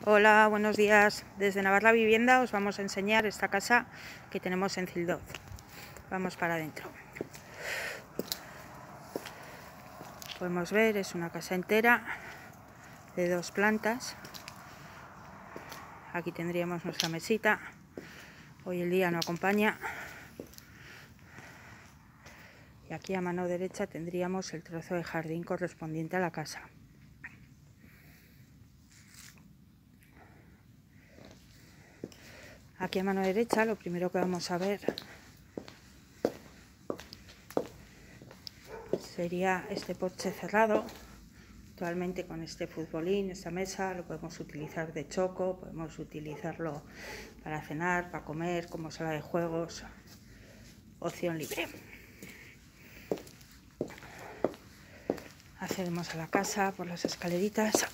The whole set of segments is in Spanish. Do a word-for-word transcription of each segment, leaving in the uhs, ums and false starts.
Hola, buenos días. Desde Navarra Vivienda os vamos a enseñar esta casa que tenemos en Cildoz. Vamos para adentro. Podemos ver, es una casa entera de dos plantas. Aquí tendríamos nuestra mesita. Hoy el día no acompaña. Y aquí a mano derecha tendríamos el trozo de jardín correspondiente a la casa. Aquí a mano derecha lo primero que vamos a ver sería este porche cerrado, actualmente con este futbolín, esta mesa. Lo podemos utilizar de choco, podemos utilizarlo para cenar, para comer, como sala de juegos, opción libre. Accedemos a la casa por las escaleritas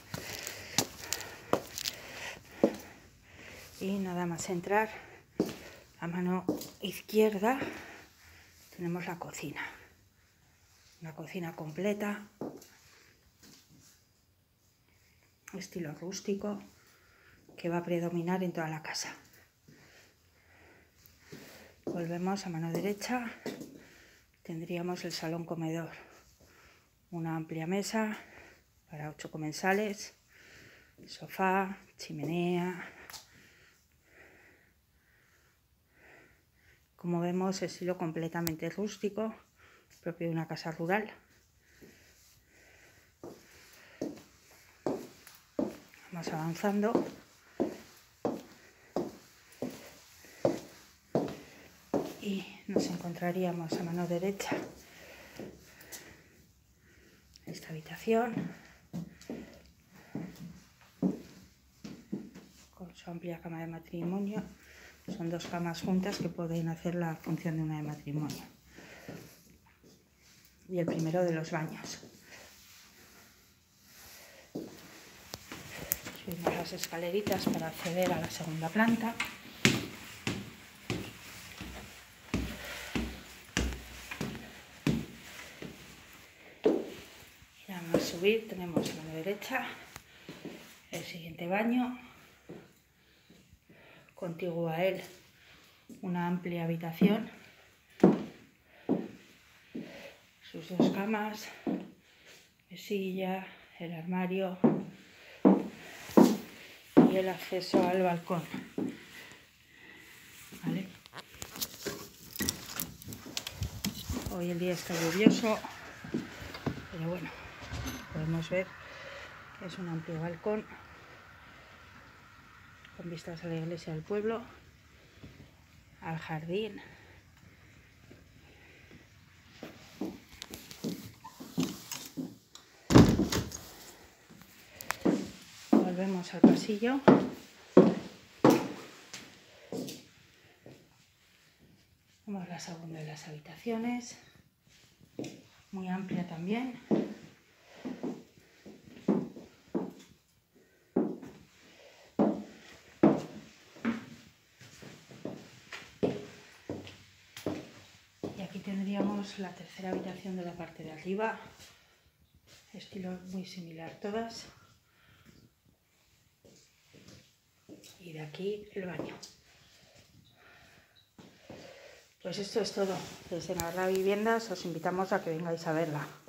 y nada más entrar, a mano izquierda tenemos la cocina. Una cocina completa, estilo rústico, que va a predominar en toda la casa. Volvemos a mano derecha, tendríamos el salón comedor. Una amplia mesa para ocho comensales, sofá, chimenea. Como vemos, estilo completamente rústico, propio de una casa rural. Vamos avanzando. Y nos encontraríamos a mano derecha esta habitación con su amplia cama de matrimonio. Son dos camas juntas que pueden hacer la función de una de matrimonio. Y el primero de los baños. Subimos las escaleritas para acceder a la segunda planta. Y nada más subir tenemos a la derecha el siguiente baño. Contiguo a él una amplia habitación, sus dos camas, mesilla, el armario y el acceso al balcón. ¿Vale? Hoy el día está lluvioso, pero bueno, podemos ver que es un amplio balcón con vistas a la iglesia del pueblo, al jardín. Volvemos al pasillo. Vemos la segunda de las habitaciones, muy amplia también. Y aquí tendríamos la tercera habitación de la parte de arriba, estilo muy similar todas. Y de aquí el baño. Pues esto es todo. Desde Navarra Viviendas os invitamos a que vengáis a verla.